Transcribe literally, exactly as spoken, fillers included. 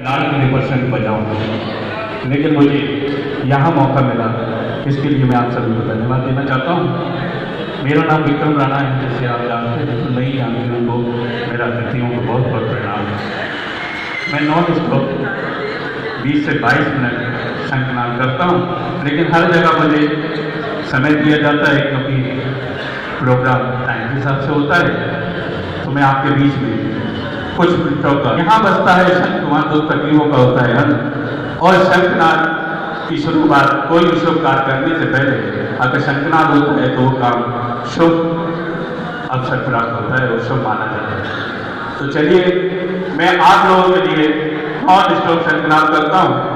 Ninety percent बजाऊँ, लेकिन मुझे यहाँ मौका मिला, इसके लिए मैं आप सभी को धन्यवाद देना चाहता हूँ। मेरा नाम विक्रम राणा है, जैसे आप जानते हैं, तो नहीं जानते हैं उनको मेरा अतिथियों को बहुत बहुत प्रणाम है। मैं नॉन स्टॉप बीस से बाईस मिनट शंखनाद करता हूँ, लेकिन हर जगह मुझे समय दिया जाता है क्योंकि प्रोग्राम टाइम के हिसाब से होता है। तो मैं आपके बीच में कुछ मिनटों का यहाँ बजता है शंख, वहाँ दो तकलीफों का होता है अंत। और शंखनाद की शुरुआत कोई भी शुभ कार्य करने से पहले अगर शंखनाद होता है तो वो काम शुभ अवसर प्राप्त होता है और शुभ माना जाता है। तो चलिए मैं आप लोगों के लिए नॉन स्टॉप शंखनाद करता हूँ।